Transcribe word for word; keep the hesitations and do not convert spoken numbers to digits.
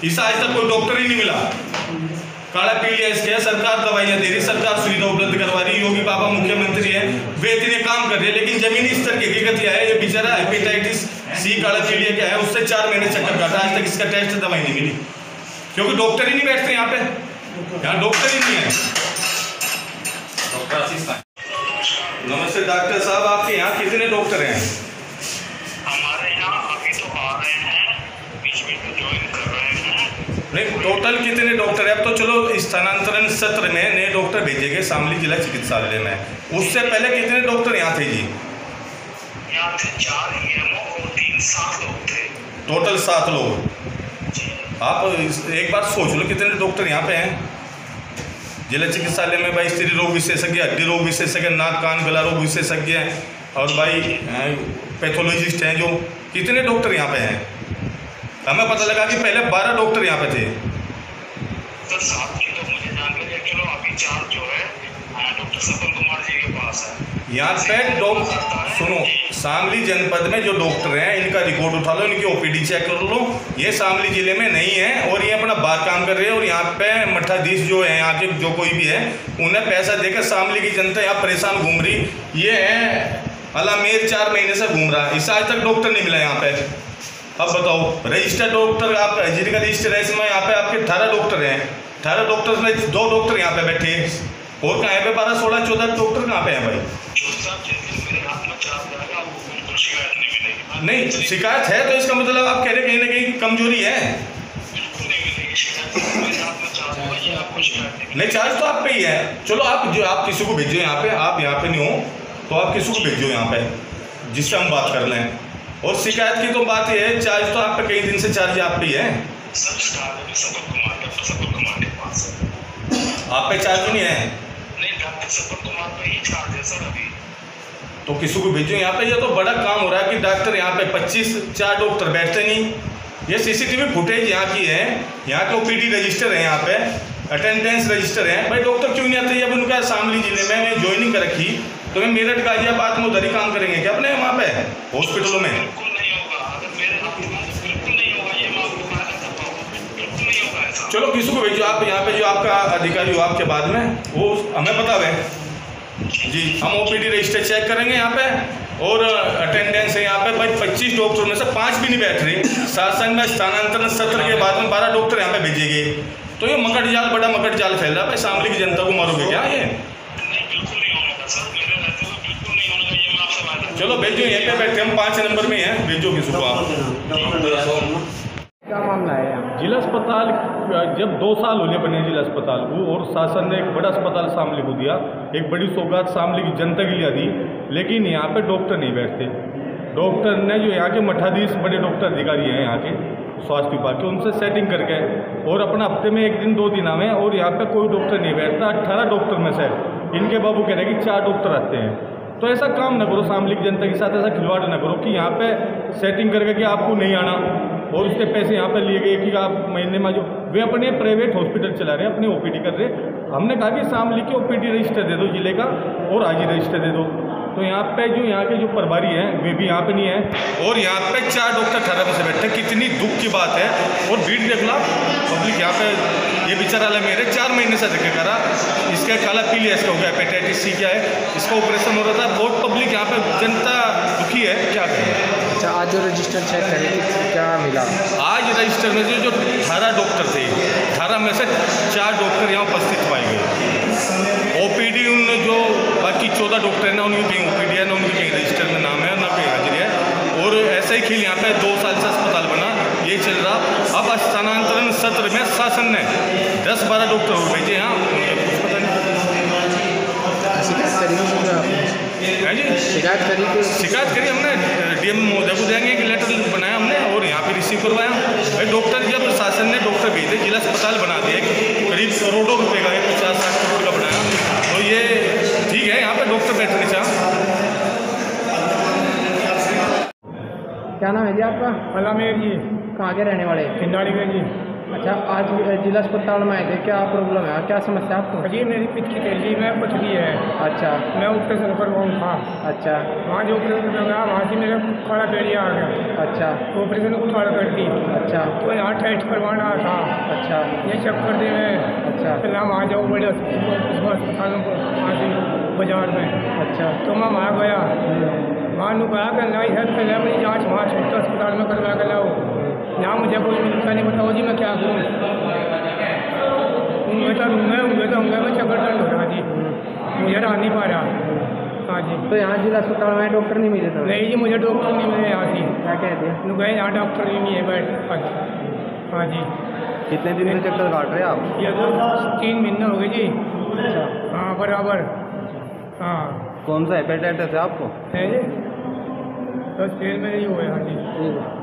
इस आज तक कोई डॉक्टर ही नहीं मिला। काला पीलिया इसके सरकार दवाइयाँ दे रही, सरकार सुविधा उपलब्ध करवा रही, योगी बाबा मुख्यमंत्री है, वे इतने काम कर रहे हैं, लेकिन जमीनी स्तर की हकीकत क्या है, ये बेचारा हेपेटाइटिस सी काला पीलिया क्या है, उससे चार महीने चक्कर काटा, आज तक इसका टेस्ट दवाई नहीं मिली, क्योंकि डॉक्टर ही नहीं बैठते यहाँ पे, यहाँ डॉक्टर ही नहीं है। नमस्ते डॉक्टर साहब, आपके यहाँ कितने डॉक्टर हैं? हमारे यहाँ अभी तो आ रहे हैं, बीच में तो ज्वाइन कर रहे हैं। नहीं, टोटल कितने डॉक्टर है? अब तो चलो स्थानांतरण सत्र में नए डॉक्टर भेजे गए शामली जिला चिकित्सालय में, उससे पहले कितने डॉक्टर यहाँ थे जी? यहाँ थे चार ईएमओ और तीन सात लोग थे, टोटल सात लोग। आप एक बार सोच लो कितने डॉक्टर यहाँ पे हैं जिला चिकित्सालय में भाई। स्त्री रोग विशेषज्ञ, हड्डी रोग विशेषज्ञ, नाक कान गला रोग विशेषज्ञ और भाई पैथोलॉजिस्ट हैं, जो कितने डॉक्टर यहाँ पे हैं? हमें पता लगा कि पहले बारह डॉक्टर यहाँ पे थे। सर सात की तो मुझे जानकारी है, चलो अभी चार जो है डॉक्टर सफल कुमार जी के पास है। यहाँ पे डॉक्टर सुनो, शामली जनपद में जो डॉक्टर हैं इनका रिकॉर्ड उठा लो, इनकी ओपीडी चेक कर लो, ये शामली जिले में नहीं है और ये अपना बाहर काम कर रहे हैं। और यहाँ पे मठाधीश जो है यहाँ के जो कोई भी है, उन्हें पैसा देकर शामली की जनता यहाँ परेशान घूम रही। ये है अलामेर चार महीने से घूम रहा है, इससे आज तक डॉक्टर नहीं मिला यहाँ पे। अब बताओ, रजिस्टर्ड डॉक्टर आप जिनका रजिस्टर है इसमें यहाँ पे आपके अठारह डॉक्टर हैं, अठारह डॉक्टर में दो डॉक्टर यहाँ पे बैठे हैं, और कहाँ पे बारह सोलह चौदह डॉक्टर कहाँ पे हैं भाई? नहीं, शिकायत है तो इसका मतलब आप कह रहे कहीं ना कहीं कमजोरी है। नहीं, चार्ज तो आप पे ही है। चलो आप जो आप किसी को भेजो यहाँ पे, आप यहाँ पे नहीं हो तो आप किसी को भेजो यहाँ पे जिससे हम बात कर लें। और शिकायत की तो बात ये है, चार्ज तो आप पे कई दिन से चार्ज आप पे ही है। आप पे चार्ज नहीं है? नहीं, डॉक्टर सफल कुमार पे ही चार्ज है सर अभी। तो किसी को भेजो यहाँ पे। ये तो बड़ा काम हो रहा है कि डॉक्टर यहाँ पे पच्चीस चार डॉक्टर बैठते नहीं। ये सीसीटीवी फुटेज यहाँ की है, यहाँ के ओपीडी रजिस्टर है, यहाँ पे अटेंडेंस रजिस्टर है। भाई डॉक्टर क्यों नहीं आते? जब उनका शामली जिले में मैं ज्वाइनिंग कर रखी तो मैं मेरठ गाजियाबाद में उधर ही काम करेंगे क्या अपने वहाँ पे हॉस्पिटलों में? बिल्कुल नहीं होगा, अगर मेरे बिल्कुल नहीं होगा, ये मैं आपको कहना चाहता हूँ, बिल्कुल नहीं होगा ऐसा। चलो किसी को भेजो आप यहाँ पे, जो आपका अधिकारी हो आपके बाद में, वो हमें पता है जी। हम ओपीडी रजिस्टर चेक करेंगे यहाँ पे, और अटेंडेंस है यहाँ पे। भाई पच्चीस डॉक्टर में से पाँच भी नहीं बैठ रहे। शासन में स्थानांतरण सत्र के बाद में बारह डॉक्टर यहाँ पे भेजे गए, तो ये मकड़ जाल, बड़ा मकड़ जाल फैल रहा है। भाई शामली की जनता को मारोगे क्या ये? चलो भेजो, यहीं पे बैठे हम पाँच नंबर में हैं, भेजो किसी को आप। क्या मामला है? जिला अस्पताल जब दो साल होने बने जिला अस्पताल को, और शासन ने एक बड़ा अस्पताल शामली को दिया, एक बड़ी सौगात शामली की जनता के लिए दी, लेकिन यहाँ पे डॉक्टर नहीं बैठते। डॉक्टर ने जो यहाँ के मठाधीश बड़े डॉक्टर अधिकारी हैं यहाँ के स्वास्थ्य विभाग के, उनसे सेटिंग करके और अपना हफ्ते में एक दिन दो दिन आवे, और यहाँ पे कोई डॉक्टर नहीं बैठता। अट्ठारह डॉक्टर में से इनके बाबू कह रहे हैं कि चार डॉक्टर आते हैं। तो ऐसा काम ना करो, शामली की जनता के साथ ऐसा खिलवाड़ ना करो कि यहाँ पे सेटिंग करके कि आपको नहीं आना, और उसके पैसे यहाँ पे लिए गए कि आप महीने में जो वे अपने प्राइवेट हॉस्पिटल चला रहे हैं, अपने ओपीडी कर रहे हैं। हमने कहा कि शामली के ओपीडी रजिस्टर दे दो जिले का, और हाजिर रजिस्टर दे दो। तो यहाँ पे जो यहाँ के जो प्रभारी हैं वे भी यहाँ पे नहीं है, और यहाँ पे चार डॉक्टर अठारह में से बैठे हैं। कितनी दुख की बात है। और भीड़ देख लो पब्लिक यहाँ पे, ये बेचारा वाला मेरे चार महीने से देखे करा, इसका काला पीलिया इसका हो गया, हेपेटाइटिस सी क्या है, इसका ऑपरेशन हो रहा था। बहुत पब्लिक यहाँ पे जनता दुखी है, क्या करें। अच्छा, आज जो रजिस्टर चेक करें क्या मिला? आज रजिस्टर में जो अठारह डॉक्टर थे, अठारह में से चार डॉक्टर यहाँ उपस्थित पाए गए। ओपीडी उन जो बाकी चौदह डॉक्टर हैं ना, उनकी कहीं ओपीडी है ना, उनके कहीं रजिस्टर में नाम है ना कहीं हाजिर है। और ऐसे ही खेल यहाँ पे दो साल से अस्पताल बना, ये चल रहा। अब स्थानांतरण सत्र में शासन ने दस बारह डॉक्टर और भेजे यहाँ, कुछ पता नहीं। शिकायत करी है जी, शिकायत करी तो शिकायत करी हमने, डीएम महोदय को देंगे कि लेटर बनाया हमने, और यहाँ पे रिसीव करवाया। भाई डॉक्टर जब शासन ने डॉक्टर भेजे, जिला अस्पताल बना दिया, करीब करोड़ों रुपये का, पचास साठ करोड़ का बनाया, तो ये ठीक है, यहाँ पे डॉक्टर बैठने चाह। क्या नाम है जी आपका? अलामेर जी। कहाँ के रहने वाले? खिंडाड़ी में जी। अच्छा, आज जिला अस्पताल में आए थे, क्या प्रॉब्लम है, क्या समस्या आपको? जी मेरी पिच की तेजी में पथरी है। अच्छा, मैं ऑपरेशन करवाऊँ था। अच्छा, वहाँ जो ऑपरेशन करवाया वहाँ से मेरे मेरे खाड़ा पेड़िया आ गया। अच्छा ऑपरेशन को खाड़ा कर दी। अच्छा तो यहाँ टेस्ट करवाना था। अच्छा ये चक्कर दे में अच्छा फिर हम आ जाओ बड़े अस्पतालों को वहाँ से बाजार में। अच्छा तो मैं वहाँ गया, वहाँ नु कहा कि नहीं है पहले अपनी जाँच वहाँ छोटे अस्पताल में करवा कर लाओ। यहाँ मुझे कोई मिलता नहीं, बताओ जी मैं क्या करूँ। उंगे तो उंगे उंगे तो उंगे में चक्कर दर्द हो रहा जी, मुझे रह नहीं पा रहा। हाँ जी। तो यहाँ जिला अस्पताल में डॉक्टर नहीं मिले थे? नहीं जी, मुझे डॉक्टर नहीं मिले यहाँ से। क्या कह दिया? नु गए यहाँ डॉक्टर ही नहीं है बैठ। हाँ जी। कितने दिन से चक्कर काट रहे हैं आप? ये तो तीन महीने हो गए जी। अच्छा हाँ बराबर। हाँ कौन सा हेपेटाइटिस है आपको? है जी, बस पेट में ही हुआ है। हाँ जी। ठीक है।